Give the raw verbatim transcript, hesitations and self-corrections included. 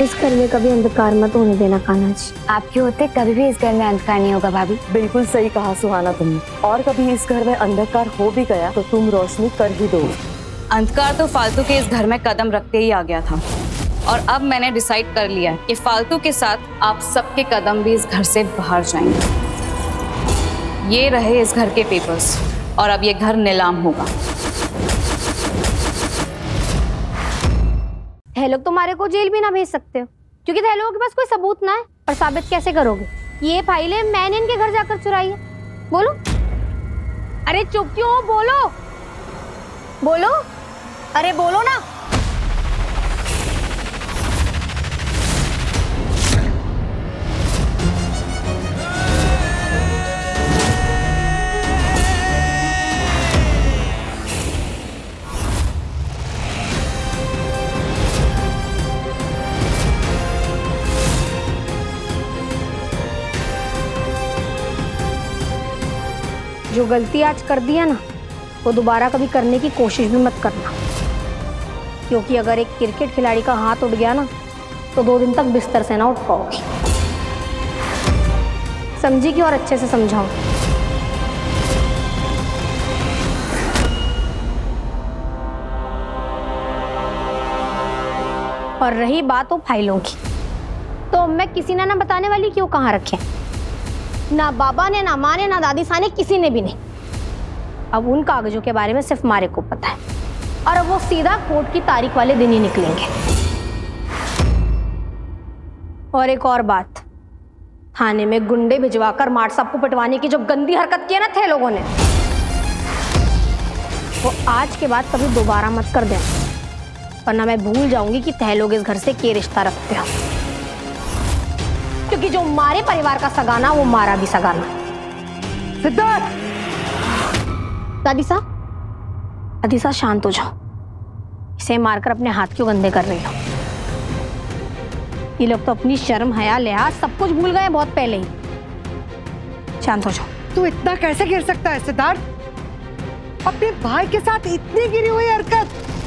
इस घर में कभी अंधकार मत होने देना कान्हा जी। आपके होते कभी भी इस घर में अंधकार नहीं होगा भाभी। बिल्कुल सही कहा सुहाना तुमने। और कभी इस घर में अंधकार हो भी गया तो तुम रोशनी कर ही दो। अंधकार तो फालतू के इस घर में कदम रखते ही आ गया था, और अब मैंने डिसाइड कर लिया कि फालतू के साथ आप सबके कदम भी इस घर से बाहर जाएंगे। ये रहे इस घर के पेपर्स, और अब ये घर नीलाम होगा। थे लोग तुम्हारे को जेल भी ना भेज सकते हो, क्योंकि थे लोगों के पास कोई सबूत ना है। और साबित कैसे करोगे? ये फाइलें मैंने इनके घर जाकर चुराई है। बोलो। अरे चुप क्यों हो? बोलो बोलो, अरे बोलो ना। जो गलती आज कर दिया ना, वो दोबारा कभी करने की कोशिश भी मत करना, क्योंकि अगर एक क्रिकेट खिलाड़ी का हाथ उठ गया ना, तो दो दिन तक बिस्तर से ना उठ पाओगी। समझी कि और अच्छे से समझाओ। और रही बात वो फाइलों की, तो मैं किसी ने ना बताने वाली क्यों कहाँ रखे। ना बाबा ने, ना माँ ने, ना दादी सा ने, किसी ने भी नहीं। अब उन कागजों के बारे में सिर्फ मारे को पता है, और अब वो सीधा कोर्ट की तारीख वाले दिन ही निकलेंगे। और एक और बात, थाने में गुंडे भिजवाकर मार सबको पिटवाने की जो गंदी हरकत की है ना थे लोगों ने, वो आज के बाद कभी दोबारा मत कर देना, वरना मैं भूल जाऊंगी कि तह लोग इस घर से क्या रिश्ता रखते हो। क्योंकि जो मारे परिवार का सगाना, वो मारा भी सगाना। सिद्धार्थ! दादी सा, दादी सा शांत हो जाओ। इसे मारकर अपने हाथ क्यों गंदे कर रही हो? ये लोग तो अपनी शर्म, हया, लिहाज सब कुछ भूल गए बहुत पहले ही। शांत हो जाओ। तू इतना कैसे गिर सकता है सिद्धार्थ? अपने भाई के साथ इतनी गिरी हुई हरकत